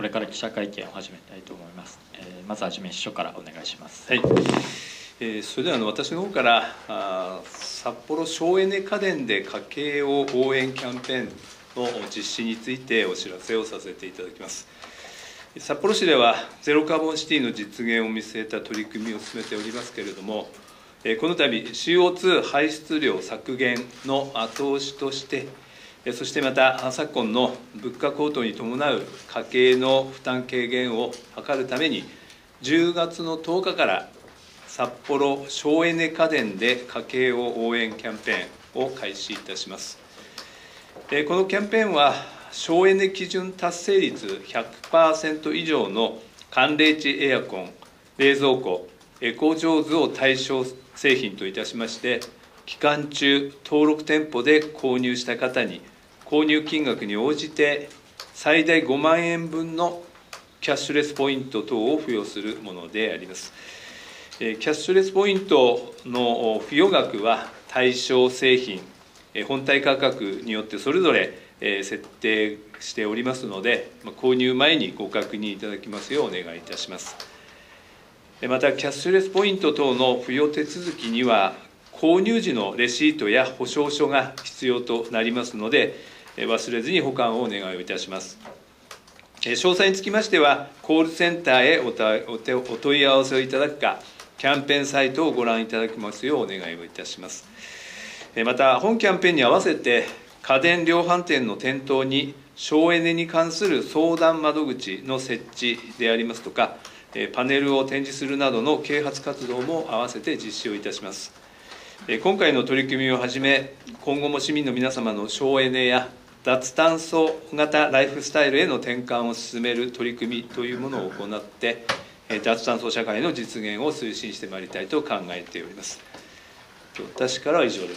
これから記者会見を始めたいと思います。まずはじめ秘書からお願いします。 はい。それでは私の方から札幌省エネ家電で家計を応援キャンペーンの実施についてお知らせをさせていただきます。札幌市ではゼロカーボンシティの実現を見据えた取り組みを進めておりますけれども、この度 CO2 排出量削減の後押しとして、そしてまた昨今の物価高騰に伴う家計の負担軽減を図るために、10月の10日から札幌省エネ家電で家計を応援キャンペーンを開始いたします。このキャンペーンは省エネ基準達成率 100% 以上の寒冷地エアコン、冷蔵庫、エコジョーズを対象製品といたしまして、期間中登録店舗で購入した方に購入金額に応じて最大5万円分のキャッシュレスポイント等を付与するものであります。キャッシュレスポイントの付与額は対象製品、本体価格によってそれぞれ設定しておりますので、購入前にご確認いただきますようお願いいたします。また、キャッシュレスポイント等の付与手続きには、購入時のレシートや保証書が必要となりますので、忘れずに保管をお願いをいたします。詳細につきましては、コールセンターへお問い合わせをいただくか、キャンペーンサイトをご覧いただきますようお願いをいたします。また、本キャンペーンに合わせて、家電量販店の店頭に省エネに関する相談窓口の設置でありますとか、パネルを展示するなどの啓発活動も合わせて実施をいたします。今回の取り組みをはじめ、今後も市民の皆様の省エネや脱炭素型ライフスタイルへの転換を進める取り組みというものを行って、脱炭素社会の実現を推進してまいりたいと考えております。私からは以上です。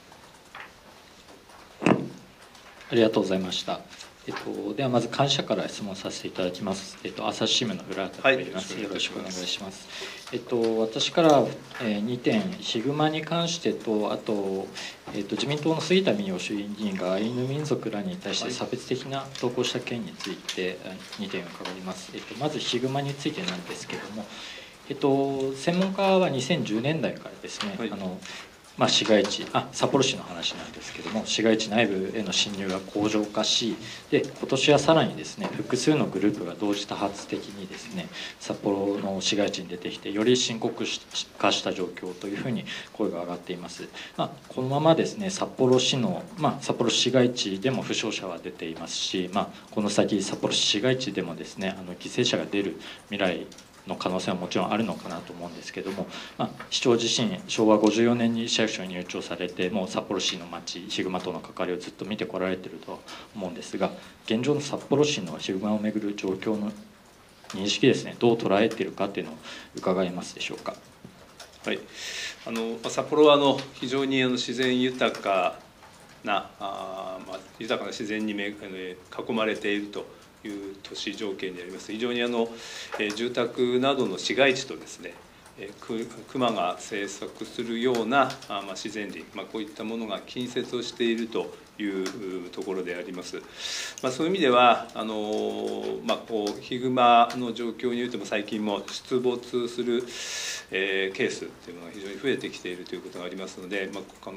ありがとうございました。ではまず幹事社から質問させていただきます。朝日新聞の浦畑と言います。よろしくお願いします。私から2点、ヒグマに関してと、あと、自民党の杉田水脈衆議院議員がアイヌ民族らに対して差別的な投稿した件について2点伺います。まずヒグマについてなんですけれども、専門家は2010年代からですね、市街地、札幌市の話なんですけども、市街地内部への侵入が恒常化し、で今年はさらにですね、複数のグループが同時多発的にですね、札幌の市街地に出てきて、より深刻化した状況というふうに声が上がっています。このままですね、札幌市市街地でも負傷者は出ていますし、この先札幌市市街地でもですね、犠牲者が出る未来の可能性はもちろんあるのかなと思うんですけども、市長自身昭和54年に市役所に入庁されて、もう札幌市の町ヒグマとの関わりをずっと見てこられているとは思うんですが、現状の札幌市のヒグマをめぐる状況の認識ですね、どう捉えているかというのを伺えますでしょうか。 はい、札幌は非常に自然豊かな自然に囲まれているという都市条件であります。非常に住宅などの市街地とですね、熊が生息するような自然林、こういったものが近接をしているというところであります。そういう意味ではヒグマの状況においても最近も出没するケースというのが非常に増えてきているということがありますので、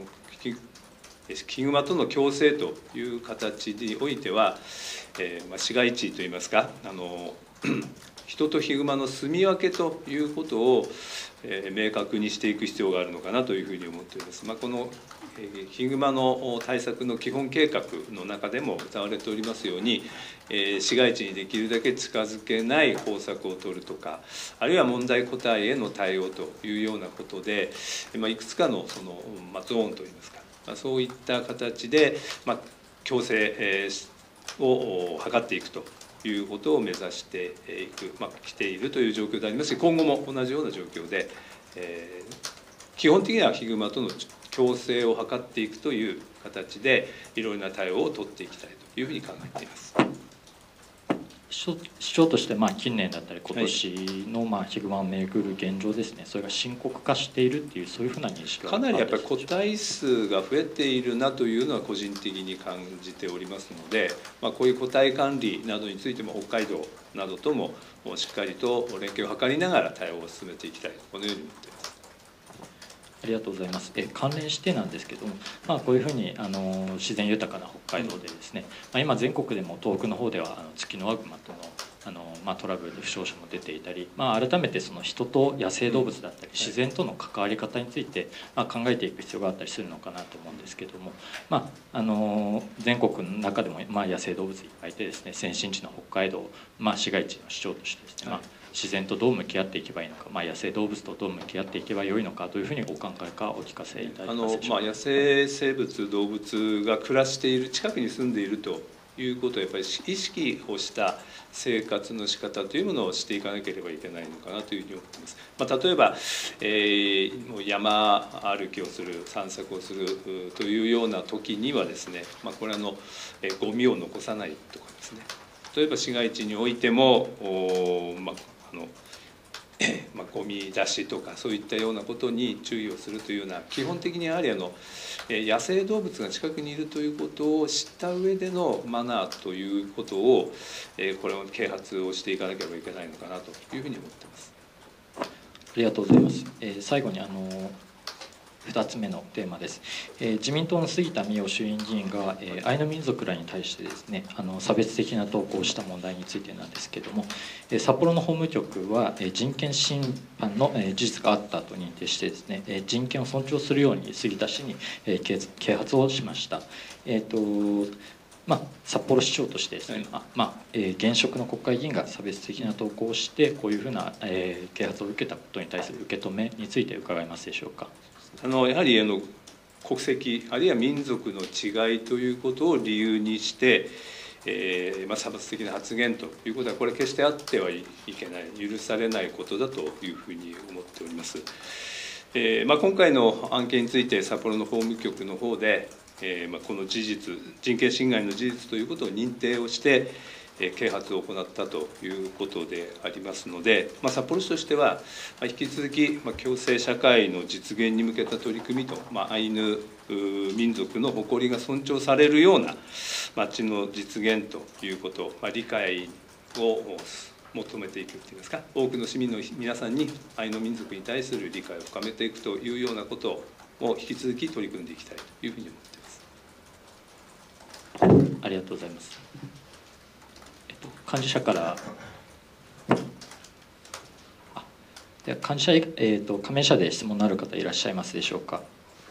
ヒグマとの共生という形においては、市街地といいますか、人とヒグマの住み分けということを明確にしていく必要があるのかなというふうに思っております。このヒグマの対策の基本計画の中でも謳われておりますように、市街地にできるだけ近づけない方策を取るとか、あるいは問題個体への対応というようなことで、いくつかのゾーンといいますか、そういった形で共生を図っていくということを目指してきているという状況でありますし、今後も同じような状況で、基本的にはヒグマとの共生を図っていくという形でいろいろな対応を取っていきたいというふうに考えています。 市長として近年だったり今年のヒグマをめぐる現状ですね、それが深刻化しているっていう、そういうふうな認識はかなりやっぱり個体数が増えているなというのは個人的に感じておりますので、こういう個体管理などについても北海道などともしっかりと連携を図りながら対応を進めていきたい、このように思っています。 ありがとうございます。関連してなんですけども、こういうふうに自然豊かな北海道でですね、今全国でも東北の方ではツキノワグマとのトラブルで負傷者も出ていたり、改めてその人と野生動物だったり自然との関わり方について考えていく必要があったりするのかなと思うんですけども、全国の中でも野生動物いっぱいいてですね、先進地の北海道、市街地の市長としてですね、自然とどう向き合っていけばいいのか、野生動物とどう向き合っていけばよいのかというふうにお考えかお聞かせいただけますでしょうか。 野生生物動物が暮らしている近くに住んでいるということをやっぱり意識をした生活の仕方というものをしていかなければいけないのかなというふうに思っています。例えば、もう山歩きをする散策をするというような時にはですね、これゴミを残さないとかですね、例えば市街地においてもゴミ出しとかそういったようなことに注意をするというような、基本的にやはり野生動物が近くにいるということを知った上でのマナーということをこれを啓発をしていかなければいけないのかなというふうに思っています。 ありがとうございます。最後に2つ目のテーマです。自民党の杉田水脈衆院議員がアイヌ民族らに対してですね、差別的な投稿をした問題についてなんですけれども、札幌の法務局は人権侵犯の事実があったと認定してですね、人権を尊重するように杉田氏に啓発をしました。札幌市長としてですね、現職の国会議員が差別的な投稿をしてこういうふうな啓発を受けたことに対する受け止めについて伺えますでしょうか。 やはり国籍あるいは民族の違いということを理由にして、差別的な発言ということはこれ決してあってはいけない、許されないことだというふうに思っております。今回の案件について札幌の法務局の方で、この事実、人権侵害の事実ということを認定をして啓発を行ったということでありますので、札幌市としては引き続き共生社会の実現に向けた取り組みと、アイヌ民族の誇りが尊重されるような町の実現ということ、理解を求めていくといいますか、多くの市民の皆さんにアイヌ民族に対する理解を深めていくというようなことを引き続き取り組んでいきたいというふうに思っています。 ありがとうございます。幹事社から加盟社で質問のある方いらっしゃいますでしょうか。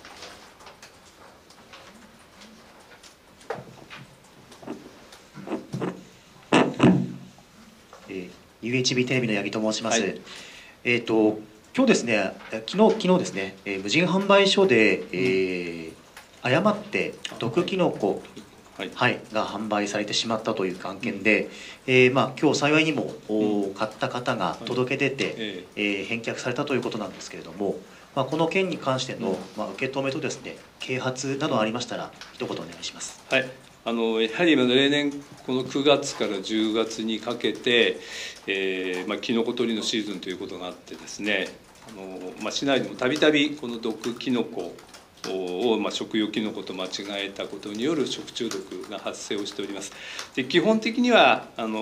UHB テレビの八木と申します。はい、今日ですね、昨日ですね、無人販売所で、誤って毒キノコが販売されてしまったという案件で、今日幸いにも買った方が届け出て、返却されたということなんですけれども、この件に関しての受け止めとですね、啓発などありましたら一言お願いします。 はい、やはり例年この9月から10月にかけて、キノコ採りのシーズンということがあってですね、市内でもたびたびこの毒キノコを食用キノコと間違えたことによる食中毒が発生をしております。で、基本的には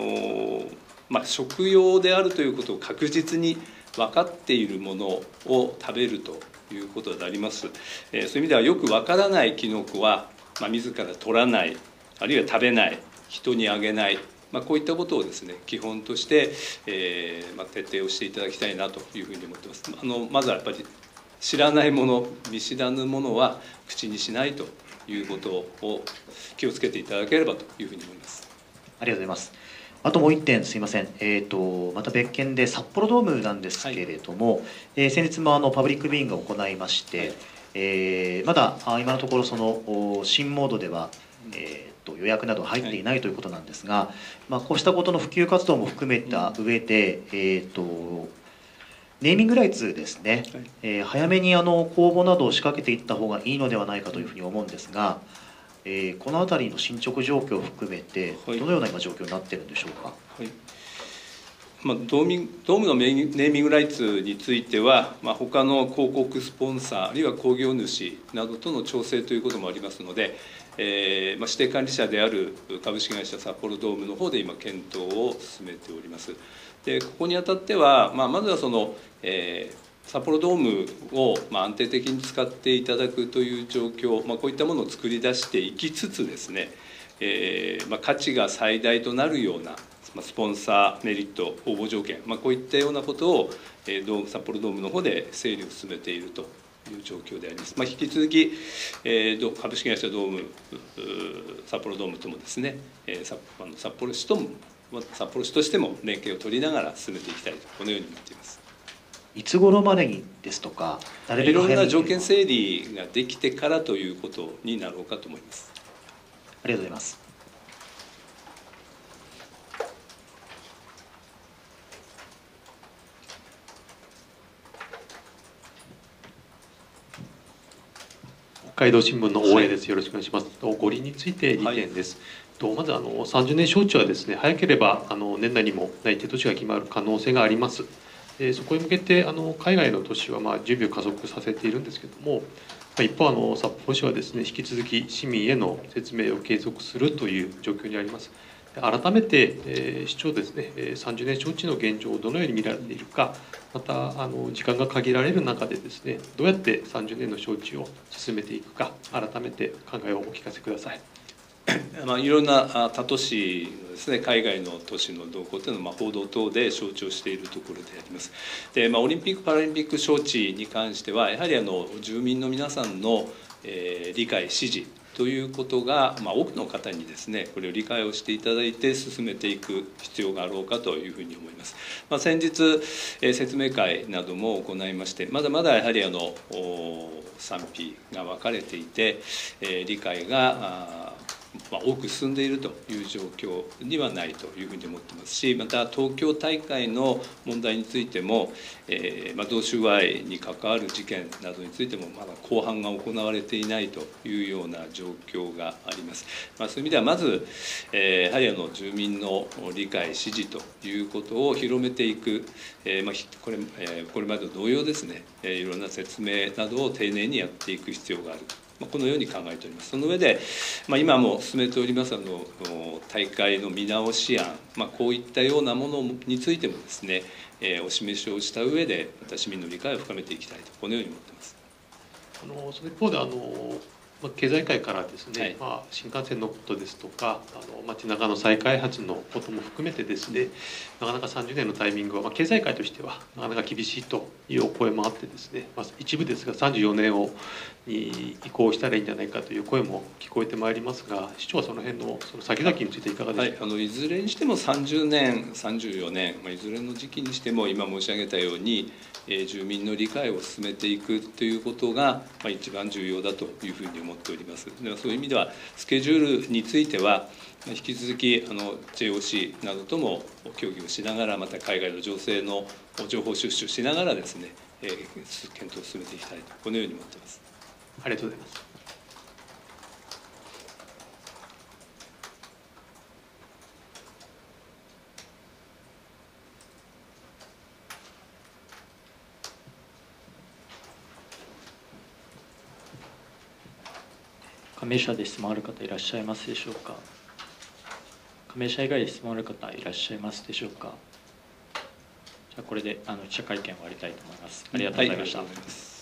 食用であるということを確実に分かっているものを食べるということであります。そういう意味ではよく分からないキノコは、自ら取らない、あるいは食べない、人にあげない、こういったことをですね基本として、徹底をしていただきたいなというふうに思っています。まずはやっぱり知らないもの、見知らぬものは口にしないということを気をつけていただければというふうに思います。 ありがとうございます。あともう1点すいません、また別件で札幌ドームなんですけれども、先日もパブリックビューイングを行いまして、まだ今のところその新モードでは、予約など入っていないということなんですが、こうしたことの普及活動も含めた上で、ネーミングライツですね、早めに公募などを仕掛けていった方がいいのではないかというふうに思うんですが、 この辺りの進捗状況を含めて、 はい、 どのような今状況になっているんでしょうか。 はい、ドームのネーミングライツについては、他の広告スポンサーあるいは興行主などとの調整ということもありますので、指定管理者である株式会社札幌ドームの方で今検討を進めております。でここにあたっては、まずはその、札幌ドームを安定的に使っていただくという状況、こういったものを作り出していきつつですね、価値が最大となるようなスポンサーメリット応募条件、こういったようなことを札幌ドームの方で整理を進めているという状況であります。引き続き株式会社ドーム札幌ドームともですね、札幌市としても連携を取りながら進めていきたいと、このように思っています。 いつ頃までにですとか、 いろんな条件整理ができてからということになろうかと思います。 ありがとうございます。 北海道新聞の大江です。よろしくお願いします。五輪について2点です。まず30年招致はですね、早ければ年内にも内定都市が決まる可能性があります。そこへ向けて海外の都市は準備を加速させているんですけれども、一方札幌市はですね、引き続き市民への説明を継続するという状況にあります。改めて市長ですね、30年招致の現状をどのように見られているか、また時間が限られる中でですね、どうやって30年の招致を進めていくか、改めて考えをお聞かせください。 いろんな他都市のですね、海外の都市の動向というのを報道等で象徴しているところであります。で、オリンピック・パラリンピック招致に関しては、やはり住民の皆さんの理解、支持ということが、多くの方にですね、これを理解をしていただいて進めていく必要があろうかというふうに思います。先日説明会なども行いまして、まだまだやはり賛否が分かれていて、理解が多く進んでいるという状況にはないというふうに思っていますし、また東京大会の問題についても、贈収賄に関わる事件などについてもまだ公判が行われていないというような状況があります。そういう意味ではまずやはり住民の理解支持ということを広めていく、これまで同様ですね、いろんな説明などを丁寧にやっていく必要がある、このように考えております。その上で、今も進めております大会の見直し案、こういったようなものについてもですね、お示しをした上で、また市民の理解を深めていきたいと、このように思っています。 その一方で経済界からですね、新幹線のことですとか街中の再開発のことも含めてですね、なかなか30年のタイミングは、経済界としてはなかなか厳しいというお声もあってですね、一部ですが34年に移行したらいいんじゃないかという声も聞こえてまいりますが、市長はその辺の先々についていかがでしょうか。 いずれにしても30年34年、いずれの時期にしても今申し上げたように住民の理解を進めていくということが一番重要だというふうに思っております。ではそういう意味ではスケジュールについては引き続きJOC などとも協議をしながら、また海外の情勢の情報収集しながらですね、検討を進めていきたいと、このように思っています。 ありがとうございます。 加盟者で質問ある方いらっしゃいますでしょうか。加盟者以外で質問ある方いらっしゃいますでしょうか。じゃあこれで記者会見を終わりたいと思います。ありがとうございました。